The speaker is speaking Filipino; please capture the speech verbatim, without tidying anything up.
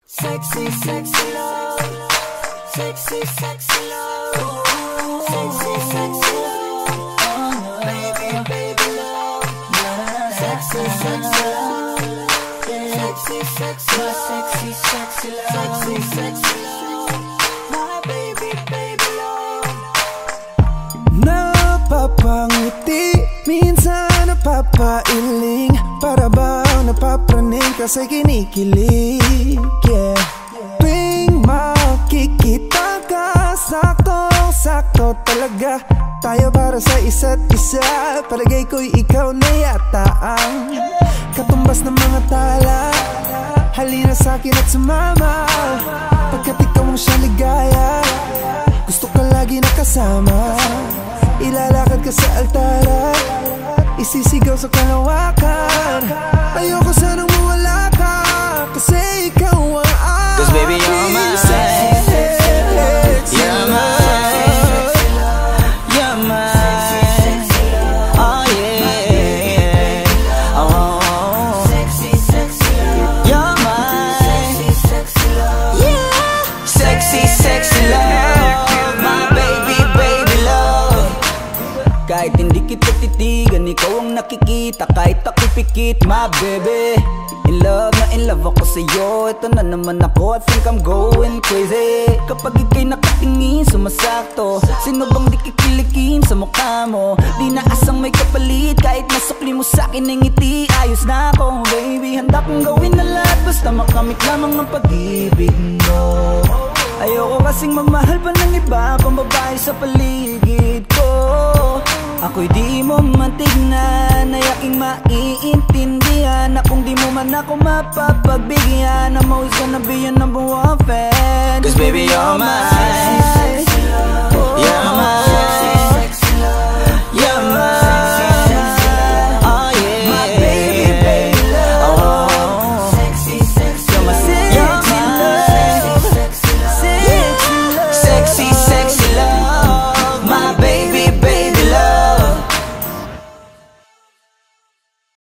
Sexy, sexy love. Sexy, sexy love. Sexy, sexy love. Baby, baby love. Sexy, sexy love. Sexy, sexy love. Sexy, sexy love. Sexy, sexy love. My baby, baby love. Napapangiti, minsan napapailing, para bang napapraning ka sa kinikilig. Yeah. Tuwing makikita ka, sakto-sakto talaga tayo para sa isa't isa. Palagay ko'y ikaw na yata ang katumbas ng mga tala. Halina sa'kin at sumama, pagkat ikaw ang siyang ligaya. Gusto ka lagi nakasama, ilalakad ka sa altara, isisigaw sa kalawakan. Ayoko sanang mawala ka, kasi ikaw ang aking. Cause baby you're mine, you're mine, you're mine. Oh yeah, oh, sexy, sexy love. You're mine, yeah, sexy, sexy love. My baby, baby love. Kahit hindi kita titigan, ikaw ang nakikita. Kahit ako'y pikit, my baby. In love na in love ako sa'yo. Ito na naman ako, I think I'm going crazy. Kapag ika'y nakatingin, sumasakto. Sino bang di kikilikin sa mukha mo? Di na asang may kapalit, kahit nasukli mo sa'kin ng ngiti. Ayos na ako, baby, handa kong gawin na lahat, basta makamit lamang ng pag-ibig mo. Ayoko kasing mamahal pa ng iba pang babae sa paligid ko. Ako'y di mo matignan, ay aking maiintindihan, na kung di mo man ako mapapagbigyan, I'm always gonna be your number one fan. Cause baby you're mine,